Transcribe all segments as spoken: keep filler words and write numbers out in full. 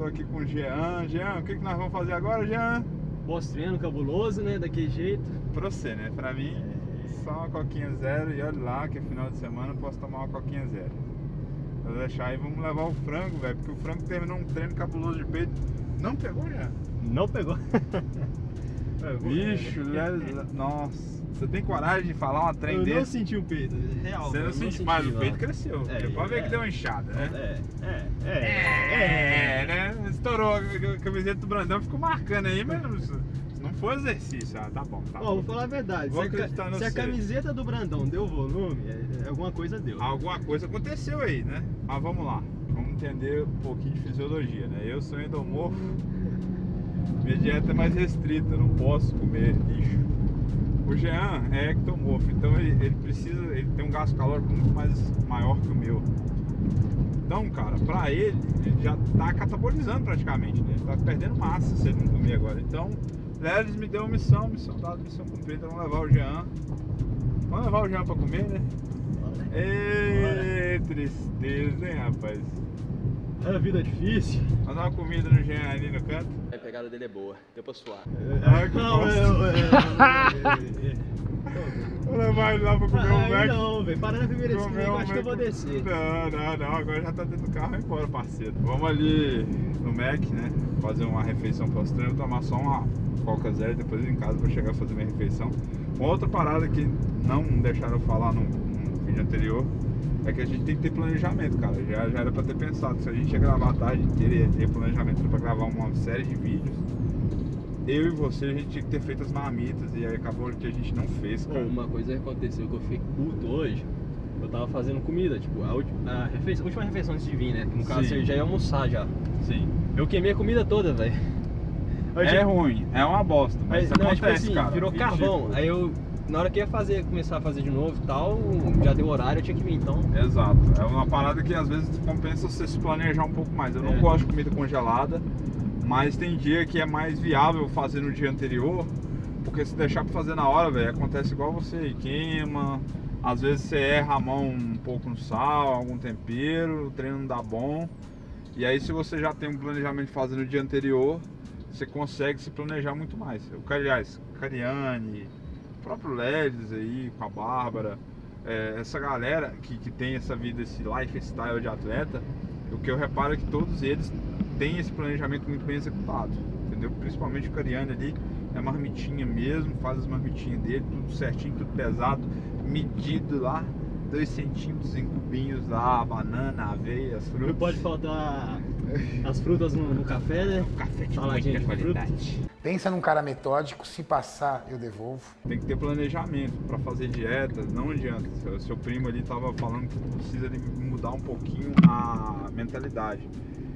tô aqui com o Jean. Jean, o que, que nós vamos fazer agora, Jean? Pós-treino cabuloso, né? Daquele jeito. Pra você, né? Pra mim, só uma coquinha zero. E olha lá que é final de semana eu posso tomar uma coquinha zero. Vou deixar aí, vamos levar o frango, velho. Porque o frango terminou um treino cabuloso de peito. Não pegou, Jean? Não pegou. Bicho, velho. Nossa. Você tem coragem de falar uma trem eu desse? Eu não senti o peito, real. Você não sentiu, mas o peito cresceu. É, Deu pra ver é, que deu uma inchada, né? É, é, é. É, é, né? Estourou a camiseta do Brandão, ficou marcando aí, mas não, não foi exercício. Ah, tá bom, tá Ó, bom. vou falar a verdade. Vou se acreditar a, no se a seu. camiseta do Brandão deu volume, é, alguma coisa deu. Alguma coisa aconteceu aí, né? Mas vamos lá. Vamos entender um pouquinho de fisiologia, né? Eu sou endomorfo. Minha dieta é mais restrita, eu não posso comer lixo. O Jean é ectomorfo, então ele, ele precisa, ele tem um gasto calórico muito mais maior que o meu. Então, cara, pra ele, ele já tá catabolizando praticamente, né? Ele tá perdendo massa se ele não comer agora. Então, Lelis me deu uma missão, missão dada, missão cumprida. Vamos levar o Jean. Vamos levar o Jean pra comer, né? Ê, tristeza, hein, rapaz? É, a vida é difícil. Vamos dar uma comida no Jean ali no canto. A pegada dele é boa, deu pra suar. Ai, que Não, bosta. eu, eu, eu, Vou levar ele lá pra comer um Ai, Mac. não, velho, para na primeira Comer esquina, eu um acho que eu vou Mac. descer. Não, não, não, agora já tá dentro do carro, vai embora, parceiro. Vamos ali no Mac, né? Fazer uma refeição pós-treino, tomar só uma Coca Zero e depois em casa vou chegar a fazer minha refeição. Uma outra parada que não deixaram eu falar no, no vídeo anterior é que a gente tem que ter planejamento, cara. Já, já era pra ter pensado, se a gente ia gravar a tarde inteira, ia ter planejamento pra gravar uma série de vídeos. Eu e você, a gente tinha que ter feito as marmitas e aí acabou que a gente não fez, cara. Pô, uma coisa que aconteceu que eu fiquei puto hoje, eu tava fazendo comida, tipo, a, última, a, refeição, a última refeição antes de vir, né? No caso, Sim. você já ia almoçar já. Sim. Eu queimei a comida toda, velho. É ruim, é uma bosta, mas Aí, isso não, acontece, tipo assim, cara. virou Ridículo. carvão. Aí eu, na hora que ia fazer, começar a fazer de novo e tal, já deu horário, eu tinha que vir, então. Exato, é uma parada que às vezes compensa você se planejar um pouco mais. Eu não É. gosto de comida congelada, mas tem dia que é mais viável fazer no dia anterior, porque se deixar pra fazer na hora, velho, acontece igual você, queima, às vezes você erra a mão um pouco no sal, algum tempero, o treino não dá bom. E aí se você já tem um planejamento de fazer no dia anterior, você consegue se planejar muito mais. O aliás, Cariane, o próprio Lelis aí, com a Bárbara, é, essa galera que, que tem essa vida, esse lifestyle de atleta, o que eu reparo é que todos eles têm esse planejamento muito bem executado, entendeu? Principalmente o Cariane ali, é marmitinha mesmo, faz as marmitinhas dele, tudo certinho, tudo pesado, medido lá, dois centímetros em cubinhos lá, a banana, a aveia, as frutas. Não pode faltar as frutas no, no café, né? Um café de Saladinha muita de qualidade. frutas. Pensa num cara metódico, se passar, eu devolvo. Tem que ter planejamento para fazer dieta, não adianta. Seu, seu primo ali estava falando que precisa de mudar um pouquinho a mentalidade.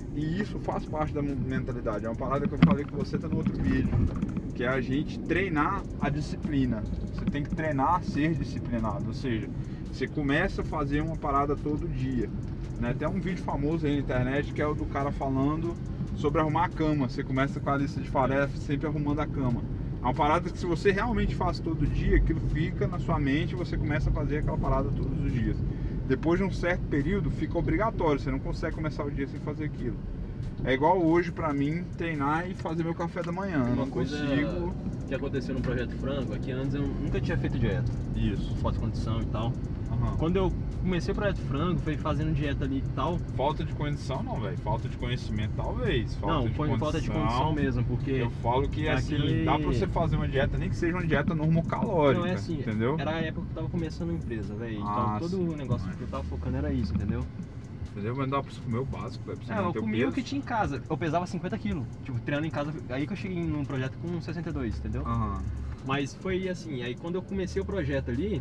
E isso faz parte da mentalidade. É uma parada que eu falei com você tá no outro vídeo, que é a gente treinar a disciplina. Você tem que treinar a ser disciplinado, ou seja, você começa a fazer uma parada todo dia, né? Tem um vídeo famoso aí na internet que é o do cara falando sobre arrumar a cama. Você começa com a lista de tarefas sempre arrumando a cama. É uma parada que se você realmente faz todo dia, aquilo fica na sua mente e você começa a fazer aquela parada todos os dias. Depois de um certo período fica obrigatório, você não consegue começar o dia sem fazer aquilo. É igual hoje pra mim treinar e fazer meu café da manhã. Eu Uma não coisa consigo. que aconteceu no Projeto Frango é que antes eu nunca tinha feito dieta, Isso. fotocondição e tal. Aham. Quando eu comecei o Projeto Frango, foi fazendo dieta ali e tal. Falta de condição não, velho. Falta de conhecimento talvez. Falta Não, de foi condição. falta de condição mesmo, porque Eu falo que é assim, aquele- dá pra você fazer uma dieta, nem que seja uma dieta normocalórica, não é assim, entendeu? era a época que eu tava começando a empresa, velho. Então Ah, todo sim, o negócio mas- que eu tava focando era isso, entendeu? Entendeu? Mas dá pra você comer o básico, velho, pra você É, eu manter o comi peso. o que tinha em casa. Eu pesava cinquenta quilos, tipo, treinando em casa. Aí que eu cheguei num projeto com sessenta e dois, entendeu? Aham. Mas foi assim, aí quando eu comecei o projeto ali,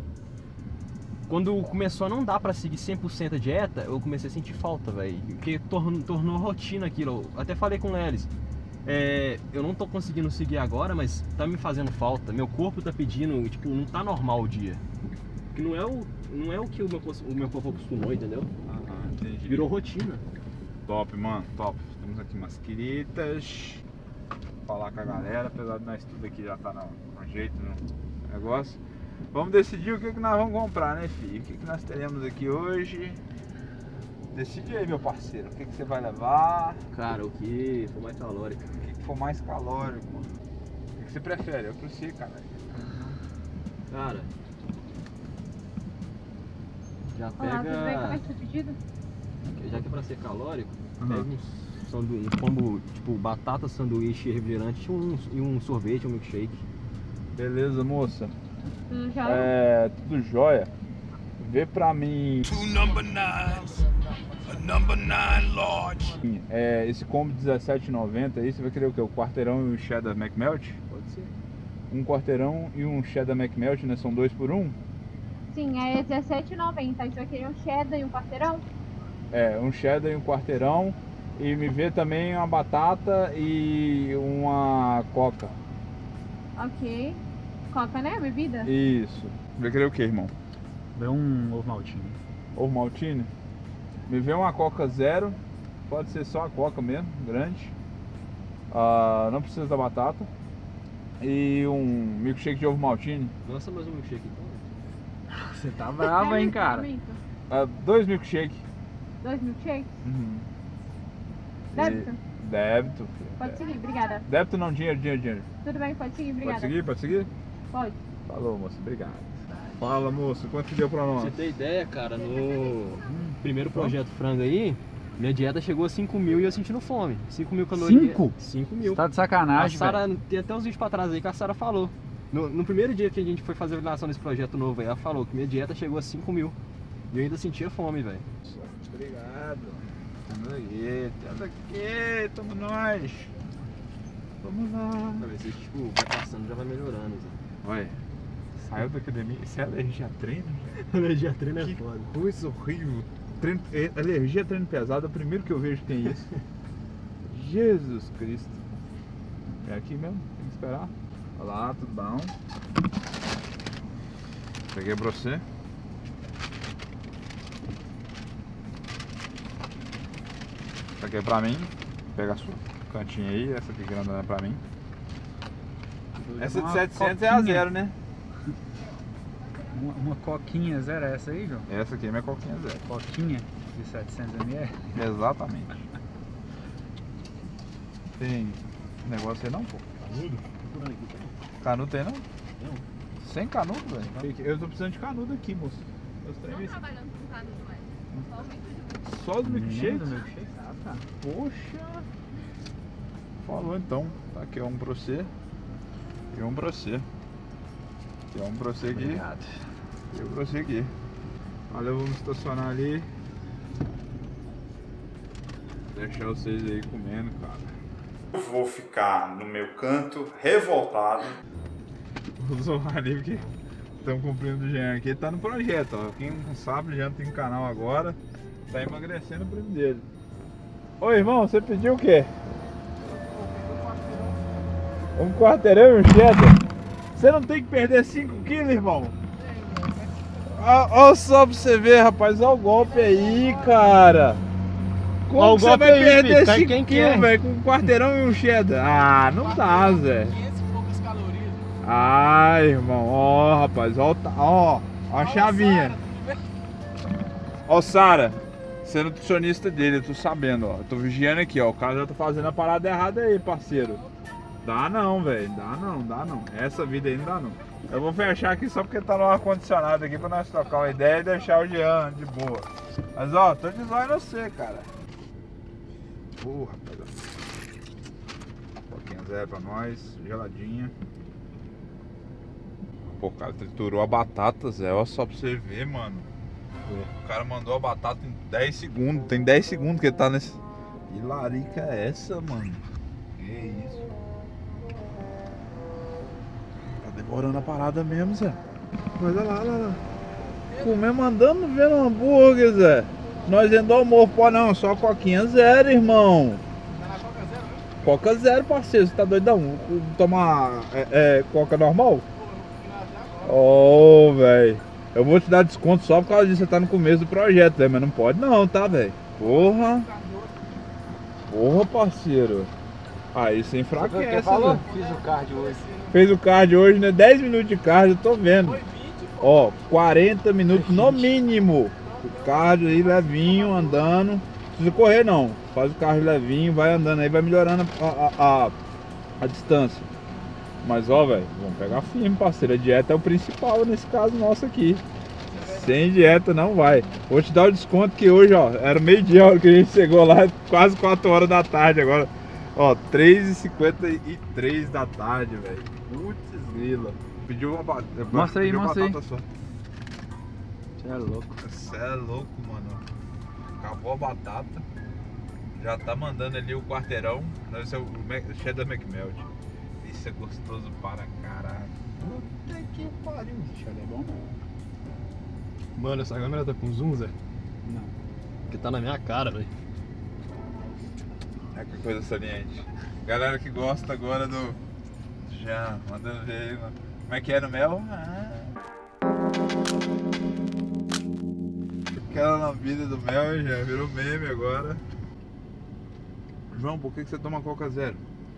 quando começou a não dar pra seguir cem por cento a dieta, eu comecei a sentir falta, velho. Porque tornou, tornou rotina aquilo. Eu até falei com o Lelis. É, eu não tô conseguindo seguir agora, mas tá me fazendo falta. Meu corpo tá pedindo, tipo, não tá normal o dia. Que não é o, não é o que o meu, o meu corpo acostumou, entendeu? Aham, entendi. Virou rotina. Top, mano, top. Temos aqui umas quiritas. Falar com a galera, apesar de nós tudo aqui já tá no, no jeito, no negócio. Vamos decidir o que, que nós vamos comprar, né, filho? O que, que nós teremos aqui hoje? Decide aí, meu parceiro, o que, que você vai levar? Cara, o que for mais calórico. O que, que for mais calórico, mano? O que, que você prefere? Eu pra você, cara. Cara, já Olá, tudo bem? Como é pega. que é o seu pedido? Já que é pra ser calórico, Uhum. pega um, sandu... um combo tipo batata, sanduíche, refrigerante um... e um sorvete, um milkshake. Beleza, moça. Tudo já? É, tudo jóia. Vê pra mim Two number nines, a number nine large. é, esse combo dezessete e noventa aí, você vai querer o quê? O quarteirão e o cheddar McMelt? Pode ser. Um quarteirão e um cheddar McMelt, né? São dois por um? Sim, é dezessete e noventa. A gente vai querer um cheddar e um quarteirão? É, um cheddar e um quarteirão. E me vê também uma batata e uma coca. Ok. Coca, né? Bebida? Isso. Vai querer o quê, irmão? Vê um ovo maltine. Ovo maltine? Me vê uma coca zero. Pode ser só a coca mesmo, grande. Ah, não precisa da batata. E um milkshake de ovo maltine. Lança mais um milkshake então. Você tá brava, hein, cara? Ah, dois milkshake. Dois milkshakes? Uhum. Débito? E- Débito. filho. Pode seguir, obrigada. Débito não, dinheiro, dinheiro, dinheiro. Tudo bem, pode seguir, obrigada. Pode seguir? Pode seguir? Pode. Falou, moço. Obrigado. Fala, moço. Quanto que deu pra Pra nós? você ter ideia, cara, no primeiro projeto frango aí, minha dieta chegou a cinco mil e eu sentindo fome. cinco mil calorias. Cinco? cinco Você mil. tá de A sacanagem, velho. Sara, tem até uns vídeos pra trás aí que a Sara falou. No, no primeiro dia que a gente foi fazer a validação desse projeto novo aí, ela falou que minha dieta chegou a cinco mil. E eu ainda sentia fome, velho. Obrigado. Tamo aqui, tamo aqui, tamo nós. Vamos lá. Pra ver se, tipo, vai passando, já vai melhorando, Zé. Olha, saiu da academia. Isso é alergia a treino? Alergia a treino Que coisa horrível. Treino, é, alergia a treino pesado é o primeiro que eu vejo que tem isso. Jesus Cristo. É aqui mesmo, tem que esperar. Olá, tudo bom? Peguei pra você. Essa aqui é pra mim. Pega a sua cantinha aí, essa aqui grandona é pra mim. Essa de Uma setecentos é a coquinha. zero, né? Uma, uma coquinha zero, é essa aí, João? Essa aqui é minha coquinha zero. Coquinha de setecentos mililitros. Exatamente. Tem negócio aí não, pô? Canudo? Canudo tem não? Não. Sem canudo, velho? Eu tô precisando de canudo aqui, moço. Não trabalhando com canudo mais. Só os milkshakes? Do milkshake? Ah, tá. Poxa! Falou então. Tá aqui um pra você. E um pra você. Aqui um pra você aqui. Obrigado. E um pra você aqui. Valeu, vamos estacionar ali. Deixar vocês aí comendo, cara. Eu vou ficar no meu canto, revoltado. Vou zoar ali porque estamos cumprindo o Jean aqui. Ele tá no projeto, ó. Quem não sabe, o Jean tem um canal agora. Tá emagrecendo o primo dele. Ô irmão, você pediu o quê? Um quarteirão e um cheddar. Você não tem que perder cinco quilos, irmão? Olha só pra você ver, rapaz. Olha o golpe aí, cara. Como Ó o que você golpe vai aí, perder filho. Tá cinco quem quilos, quer. velho, com um quarteirão e um cheddar? Ah, não dá, Zé. Ah, irmão. Ó, rapaz. Ó, tá- ó, ó a chavinha. Ó, Sara. Você é nutricionista dele, eu tô sabendo, ó. Eu tô vigiando aqui, ó. O cara já tá fazendo a parada errada aí, parceiro. Dá não, velho. Dá não, dá não. Essa vida aí não dá não. Eu vou fechar aqui só porque tá no ar-condicionado aqui pra nós trocar uma ideia e deixar o Jean de boa. Mas ó, tô de zóio em você, cara. Porra, rapaz. Um pouquinho zero pra nós, geladinha. Pô, o cara triturou a batata, Zé. Olha só pra você ver, mano. O cara mandou a batata em dez segundos. Tem dez segundos que ele tá nesse. Que larica é essa, mano? Que isso? Tá demorando a parada mesmo, Zé. Mas olha lá, olha lá. Comendo, andando vendo hambúrguer, Zé. Nós indo ao almoço, pô, não. Só coquinha zero, irmão. Coca zero, parceiro. Você tá doidão? Tomar é, é, coca normal? Ô, oh, velho. Eu vou te dar desconto só por causa disso. Você tá no começo do projeto, velho. Mas não pode não, tá, velho? Porra. Porra, parceiro. Aí você enfraquece, Você falou? né? Fiz o card hoje. Fez o card hoje, né? dez minutos de card, eu tô vendo. Ó, quarenta minutos no mínimo. O cardio aí levinho, andando. Não precisa correr não. Faz o cardio levinho, vai andando aí, vai melhorando a, a, a, a distância. Mas ó, velho, vamos pegar firme, parceiro. A dieta é o principal nesse caso nosso aqui. Sem dieta não vai. Vou te dar o desconto que hoje, ó, era meio-dia a hora que a gente chegou lá, quase quatro horas da tarde agora. Ó, três e cinquenta e três da tarde, velho. Putz grila. Pediu uma batata. Mostra aí, pediu mostra aí. Só. Você é louco. Você é louco, mano. Acabou a batata. Já tá mandando ali o quarteirão. Deve ser o Mac, Cheddar McMelt. Isso é gostoso para caralho. Puta que pariu. Cheddar é bom? Mano, essa câmera tá com zoom, Zé? Não. Porque tá na minha cara, velho. É que coisa saliente. Galera que gosta agora do... Já, mandando ver aí, mano. Como é que é no mel? Ah. Aquela lambida do mel já virou meme agora. João, por que você toma Coca Zero?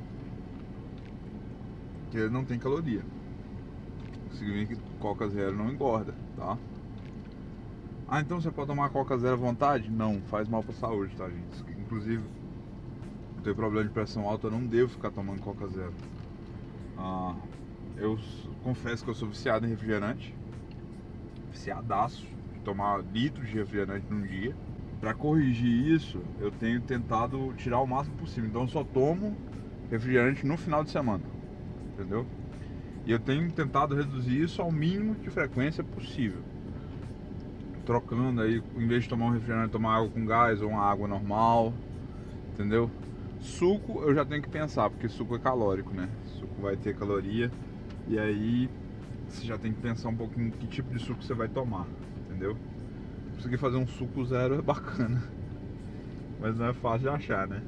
Porque ele não tem caloria. Significa que Coca Zero não engorda, tá? Ah, então você pode tomar Coca Zero à vontade? Não, faz mal pra saúde, tá, gente? Inclusive, eu tenho problema de pressão alta, eu não devo ficar tomando Coca Zero. Ah, eu confesso que eu sou viciado em refrigerante. Viciadaço de tomar litros de refrigerante num dia. Pra corrigir isso, eu tenho tentado tirar o máximo possível. Então eu só tomo refrigerante no final de semana, entendeu? E eu tenho tentado reduzir isso ao mínimo de frequência possível. Trocando aí, em vez de tomar um refrigerante, tomar água com gás ou uma água normal, entendeu? Suco eu já tenho que pensar, porque suco é calórico, né? Suco vai ter caloria. E aí você já tem que pensar um pouquinho que tipo de suco você vai tomar, entendeu? Conseguir fazer um suco zero é bacana, mas não é fácil de achar, né?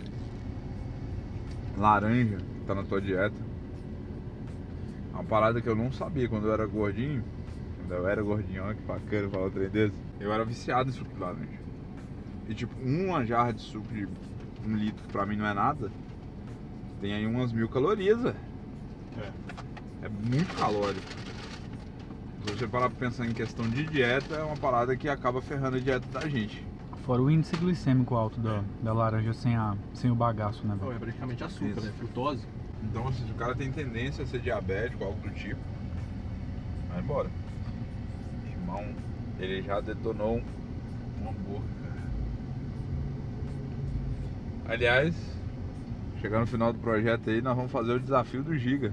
Laranja, que tá na tua dieta. É uma parada que eu não sabia quando eu era gordinho. Quando eu era gordinho, olha que bacana falar um trem desse. Eu era viciado em suco de laranja. E tipo, uma jarra de suco de um litro, que pra mim não é nada, tem aí umas mil calorias, velho. É. É muito calórico. Se você parar pra pensar em questão de dieta, é uma parada que acaba ferrando a dieta da gente. Fora o índice glicêmico alto da, da laranja sem, a, sem o bagaço, né, Não, velho? é praticamente açúcar, Isso. né? Frutose. Então, assim, se o cara tem tendência a ser diabético, algo do tipo, vai embora. Irmão, ele já detonou um hambúrguer. Aliás, chegando no final do projeto aí, nós vamos fazer o desafio do Giga.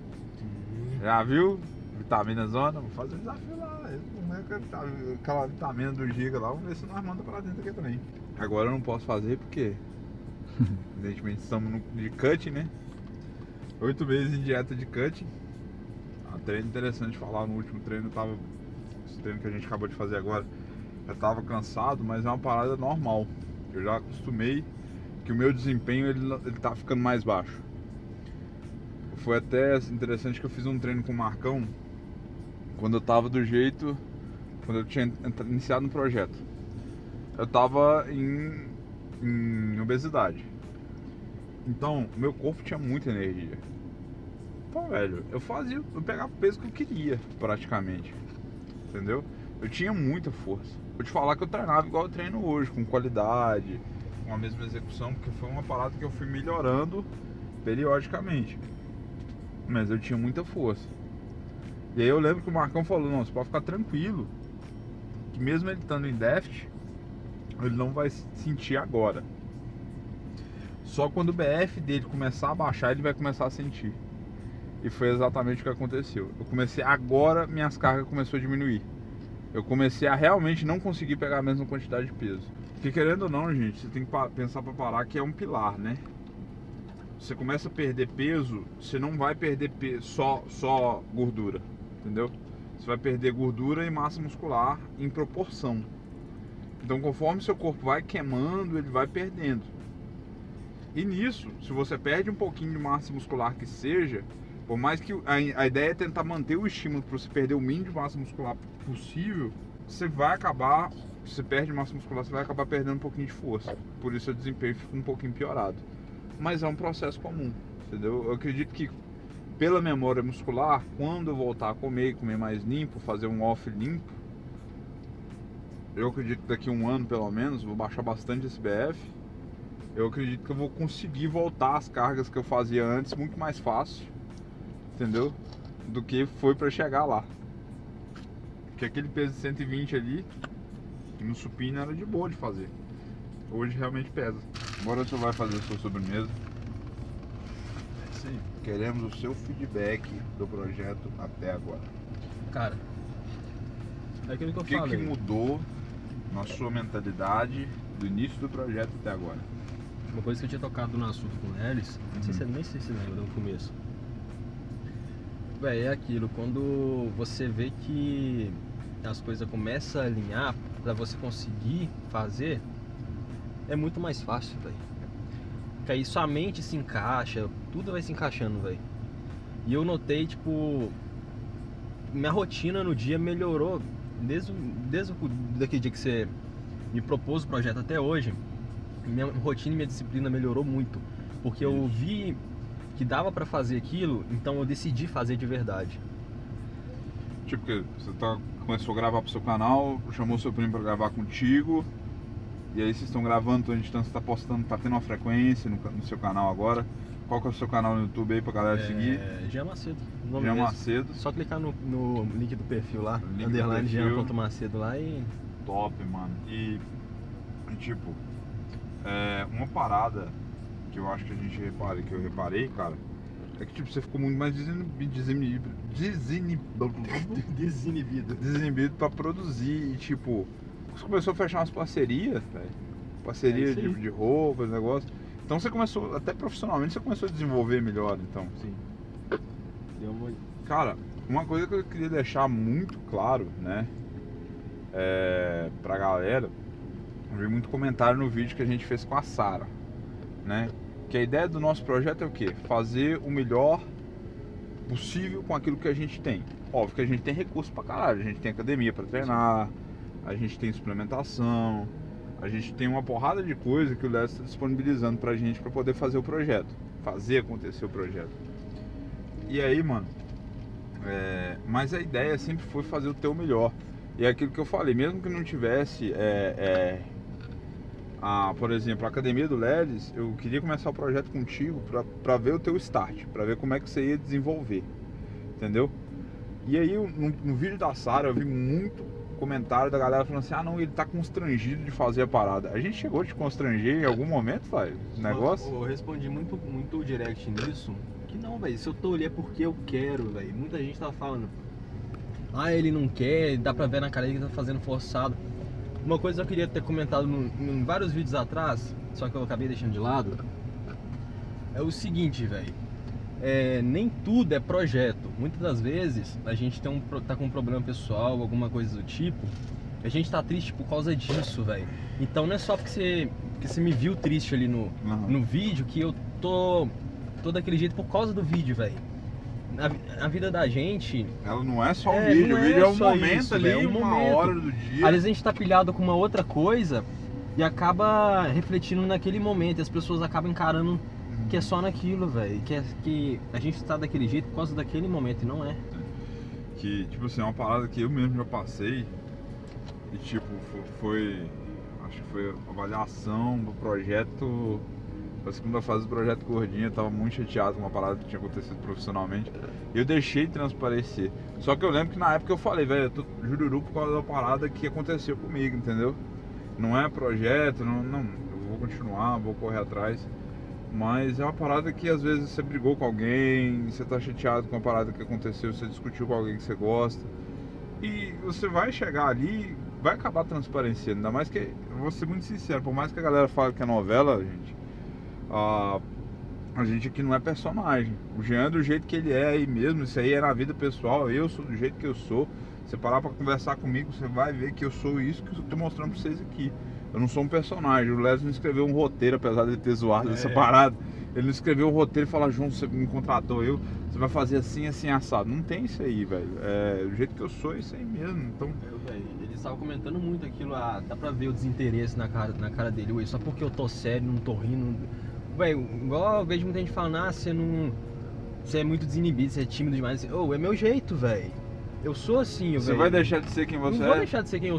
Já viu? Vitamina Zona? Vamos fazer o desafio lá. Aquela vitamina do Giga lá, vamos ver se nós mandamos pra dentro aqui também. Agora eu não posso fazer porque, evidentemente, estamos no, de cutting, né? Oito meses em dieta de cutting. Um treino interessante de falar. No último treino eu tava, esse treino que a gente acabou de fazer agora, eu tava cansado, mas é uma parada normal. Eu já acostumei que o meu desempenho ele, ele tá ficando mais baixo. Foi até interessante que eu fiz um treino com o Marcão quando eu tava do jeito, quando eu tinha iniciado no projeto. Eu tava em, em obesidade. Então, meu corpo tinha muita energia. Então, velho, eu fazia, eu pegava o peso que eu queria, praticamente. Entendeu? Eu tinha muita força. Vou te falar que eu treinava igual eu treino hoje, com qualidade, com a mesma execução, porque foi uma parada que eu fui melhorando periodicamente. Mas eu tinha muita força. E aí eu lembro que o Marcão falou, não, você pode ficar tranquilo, que mesmo ele estando em déficit, ele não vai sentir agora. Só quando o B F dele começar a baixar, ele vai começar a sentir. E foi exatamente o que aconteceu. Eu comecei, agora minhas cargas começaram a diminuir. Eu comecei a realmente não conseguir pegar a mesma quantidade de peso. Porque querendo ou não, gente, você tem que pensar pra parar que é um pilar, né? Você começa a perder peso, você não vai perder peso, só, só gordura, entendeu? Você vai perder gordura e massa muscular em proporção. Então conforme seu corpo vai queimando, ele vai perdendo. E nisso, se você perde um pouquinho de massa muscular que seja, por mais que a, a ideia é tentar manter o estímulo para você perder o mínimo de massa muscular possível, você vai acabar, se você perde massa muscular, você vai acabar perdendo um pouquinho de força. Por isso o desempenho fica um pouquinho piorado. Mas é um processo comum, entendeu? Eu acredito que pela memória muscular, quando eu voltar a comer, comer mais limpo, fazer um off limpo, eu acredito que daqui a um ano pelo menos, vou baixar bastante esse B F. Eu acredito que eu vou conseguir voltar às cargas que eu fazia antes muito mais fácil, entendeu? Do que foi pra chegar lá. Porque aquele peso de cento e vinte ali, no supino era de boa de fazer. Hoje realmente pesa. Agora você vai fazer a sua sobremesa. É isso aí. Queremos o seu feedback do projeto até agora. Cara, é aquilo que eu O que, falei. que mudou na sua mentalidade do início do projeto até agora? Uma coisa que eu tinha tocado no assunto com o Elis, não sei se nem sei se lembra no começo. Véi, é aquilo, quando você vê que as coisas começam a alinhar pra você conseguir fazer, é muito mais fácil, velho. Porque aí sua mente se encaixa, tudo vai se encaixando, velho. E eu notei, tipo, minha rotina no dia melhorou desde, desde daquele dia que você me propôs o projeto até hoje. Minha rotina e minha disciplina melhorou muito, porque eu vi que dava pra fazer aquilo, então eu decidi fazer de verdade. Tipo que você tá, começou a gravar pro seu canal, chamou seu primo pra gravar contigo, e aí vocês estão gravando, toda a distância, tá postando, tá tendo uma frequência no, no seu canal agora. Qual que é o seu canal no YouTube aí pra galera é, seguir? Jean Macedo. o nome Jean mesmo. Macedo. Só clicar no, no link do perfil lá, Link do underline perfil. Jean.macedo lá e... Top, mano. E, e tipo, é, uma parada que eu acho que a gente repara, que eu reparei, cara, é que tipo, você ficou muito mais desinibido, desinibido, desinibido, Desinibido. desinibido pra produzir. E tipo, você começou a fechar umas parcerias, velho. Parceria É isso de, aí. de roupas, negócio. Então você começou, até profissionalmente, você começou a desenvolver melhor, então. Sim. Deu uma... Cara, uma coisa que eu queria deixar muito claro, né, é, pra galera, eu vi muito comentário no vídeo que a gente fez com a Sara, né, que a ideia do nosso projeto é o quê? Fazer o melhor possível com aquilo que a gente tem. Óbvio que a gente tem recurso pra caralho, a gente tem academia pra treinar, a gente tem suplementação, a gente tem uma porrada de coisa que o Léo está disponibilizando pra gente pra poder fazer o projeto, fazer acontecer o projeto. E aí, mano, é, mas a ideia sempre foi fazer o teu melhor. E é aquilo que eu falei, mesmo que não tivesse, é, é, a, por exemplo, a academia do Lelis, eu queria começar o projeto contigo pra, pra ver o teu start, pra ver como é que você ia desenvolver, entendeu? E aí, no, no vídeo da Sara, eu vi muito comentário da galera falando assim, ah não, ele tá constrangido de fazer a parada. A gente chegou a te constranger em algum momento, pai? Negócio? Eu, eu respondi muito, muito direct nisso, que não, velho, se eu tô ali é porque eu quero, velho. Muita gente tá falando, ah, ele não quer, dá pra ver na cara dele que tá fazendo forçado. Uma coisa que eu queria ter comentado no, em vários vídeos atrás, só que eu acabei deixando de lado, é o seguinte, velho. É, nem tudo é projeto. Muitas das vezes a gente tem um, tá com um problema pessoal, alguma coisa do tipo, a gente tá triste por causa disso, velho. Então não é só porque você, porque você me viu triste ali no, Uhum. no vídeo que eu tô, tô daquele jeito por causa do vídeo, velho. A, a vida da gente, Ela não é só um É, vídeo, não o vídeo é é um só momento isso, ali, velho, é um uma momento. hora do dia. às vezes a gente tá pilhado com uma outra coisa e acaba refletindo naquele momento e as pessoas acabam encarando que é só naquilo, velho. Que, é, que a gente tá daquele jeito por causa daquele momento e não é. Que, tipo assim, é uma parada que eu mesmo já passei. E, tipo, fo- foi. Acho que foi a avaliação do projeto. A segunda fase do projeto Gordinha. Eu tava muito chateado com uma parada que tinha acontecido profissionalmente. E eu deixei transparecer. Só que eu lembro que na época eu falei, velho, eu tô jururu por causa da parada que aconteceu comigo, entendeu? Não é projeto, não, não. Eu vou continuar, vou correr atrás. Mas é uma parada que às vezes você brigou com alguém, você tá chateado com a parada que aconteceu, você discutiu com alguém que você gosta. E você vai chegar ali, vai acabar transparecendo. Ainda mais que, eu vou ser muito sincero, por mais que a galera fale que é novela, gente, a, a gente aqui não é personagem. O Jean é do jeito que ele é aí mesmo, isso aí é na vida pessoal, eu sou do jeito que eu sou. Você parar pra conversar comigo, você vai ver que eu sou isso que eu tô mostrando pra vocês aqui. Eu não sou um personagem. O Leslie não escreveu um roteiro, apesar de ele ter zoado É. essa parada. Ele não escreveu o roteiro e fala, João, você me contratou eu, você vai fazer assim, assim, assado. Não tem isso aí, velho. É, do jeito que eu sou, é isso aí mesmo. Então, Eu, véio, ele estava comentando muito aquilo, ah, dá pra ver o desinteresse na cara, na cara dele, ué, só porque eu tô sério, não tô rindo. Velho, igual eu vejo muita gente falando, ah, você não. Você é muito desinibido, você é tímido demais. Ô, é meu jeito, velho. Eu sou assim, você velho. vai deixar de ser quem você Não é? vou deixar de ser quem eu sou.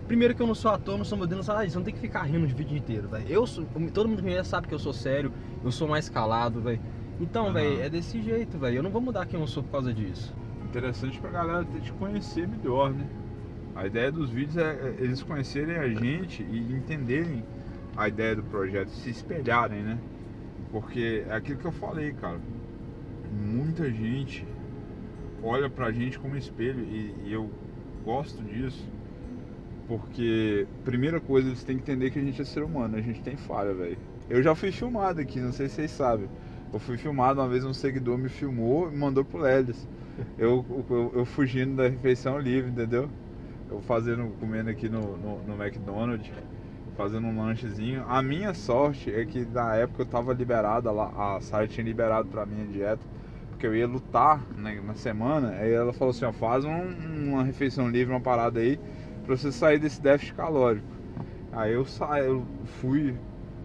Primeiro que eu não sou ator, não sou modelo, não sou nada disso, eu não tem que ficar rindo de vídeo inteiro, velho. Eu sou, todo mundo que me conhece sabe que eu sou sério, eu sou mais calado, velho. Então, Uhum. velho, é desse jeito, velho. Eu não vou mudar quem eu sou por causa disso. Interessante pra galera ter te conhecer melhor, né? A ideia dos vídeos é é eles conhecerem a gente e entenderem a ideia do projeto, se espelharem, né? Porque é aquilo que eu falei, cara. Muita gente olha pra gente como espelho e, e eu gosto disso. Porque, primeira coisa, eles têm que entender que a gente é ser humano, a gente tem falha, velho. Eu já fui filmado aqui, não sei se vocês sabem. Eu fui filmado, uma vez um seguidor me filmou e mandou pro Lelis. Eu, eu, eu fugindo da refeição livre, entendeu? Eu fazendo, comendo aqui no, no, no McDonald's, fazendo um lanchezinho. A minha sorte é que na época eu tava liberado, a, a Sara tinha liberado pra minha dieta, porque eu ia lutar, né, na semana. Aí ela falou assim, ó, faz um, uma refeição livre, uma parada aí, pra você sair desse déficit calórico. Aí eu saí, eu fui,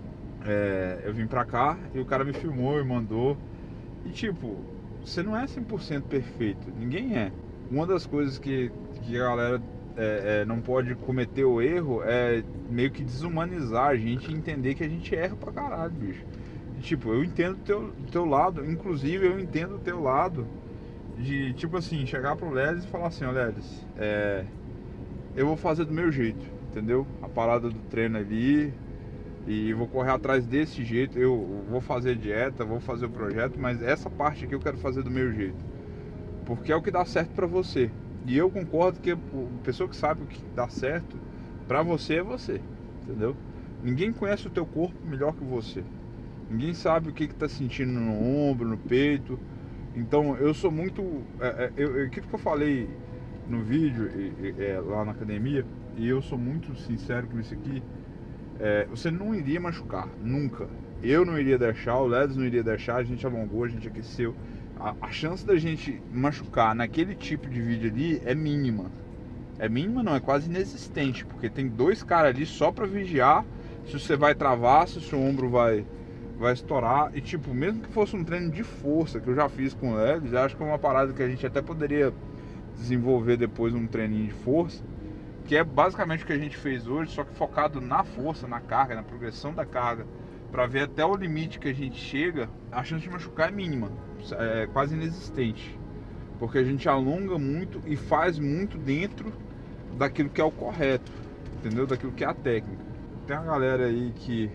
é, eu vim pra cá e o cara me filmou e mandou. E tipo, você não é cem por cento perfeito, ninguém é. Uma das coisas que, que a galera é, é, não pode cometer o erro é meio que desumanizar a gente e entender que a gente erra pra caralho, bicho. E, tipo, eu entendo o teu, teu lado, inclusive eu entendo o teu lado de, tipo assim, chegar pro Lelis e falar assim, ó Lelis, é... eu vou fazer do meu jeito, entendeu? A parada do treino ali, e vou correr atrás desse jeito, eu vou fazer dieta, vou fazer o projeto, mas essa parte aqui eu quero fazer do meu jeito, porque é o que dá certo pra você. E eu concordo que a pessoa que sabe o que dá certo pra você é você, entendeu? Ninguém conhece o teu corpo melhor que você. Ninguém sabe o que que tá sentindo no ombro, no peito. Então eu sou muito... É, é, eu, aquilo que eu falei no vídeo é, lá na academia, e eu sou muito sincero com isso aqui, é, você não iria machucar, nunca. Eu não iria deixar, o Lelis não iria deixar, a gente alongou, a gente aqueceu. A, a chance da gente machucar naquele tipo de vídeo ali é mínima. É mínima não, é quase inexistente, porque tem dois caras ali só pra vigiar se você vai travar, se o seu ombro vai, vai estourar. E tipo, mesmo que fosse um treino de força, que eu já fiz com o Lelis, acho que é uma parada que a gente até poderia desenvolver depois um treininho de força, que é basicamente o que a gente fez hoje, só que focado na força, na carga, na progressão da carga, para ver até o limite que a gente chega. A chance de machucar é mínima, é quase inexistente, porque a gente alonga muito e faz muito dentro daquilo que é o correto, entendeu? Daquilo que é a técnica. Tem uma galera aí que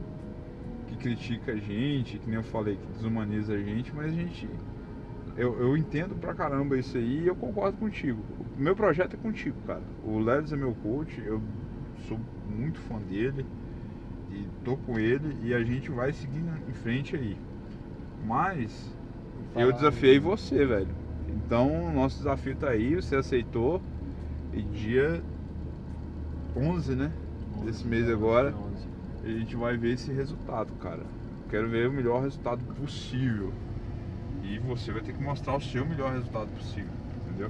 que critica a gente, que nem eu falei, que desumaniza a gente, mas a gente... Eu, eu entendo pra caramba isso aí e eu concordo contigo. O meu projeto é contigo, cara. O Lelis é meu coach, eu sou muito fã dele e tô com ele e a gente vai seguindo em frente aí. Mas eu desafiei você, velho. Então o nosso desafio tá aí, você aceitou. E dia onze, né? Desse mês agora, a gente vai ver esse resultado, cara. Eu quero ver o melhor resultado possível. E você vai ter que mostrar o seu melhor resultado possível, entendeu?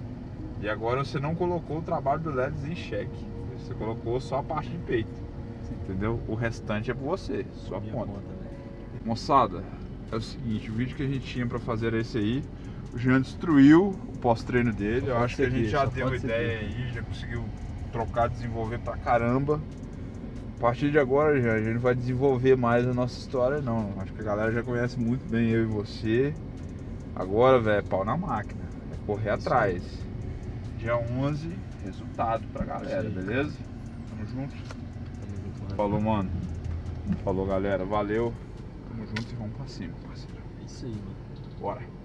E agora você não colocou o trabalho do Lelis em xeque. Você colocou só a parte de peito, entendeu? O restante é por você, sua conta. Moçada, é o seguinte, o vídeo que a gente tinha pra fazer era esse aí. O Jean destruiu o pós-treino dele. Eu acho que a gente já deu ideia aí, já conseguiu trocar, desenvolver pra caramba. A partir de agora, já, a gente não vai desenvolver mais a nossa história, não. Acho que a galera já conhece muito bem eu e você. Agora, velho, é pau na máquina. É correr atrás. Dia onze, resultado pra galera, beleza? Tamo junto. Falou, mano. Falou, galera. Valeu. Tamo junto e vamos pra cima, parceiro. É isso aí, mano. Bora.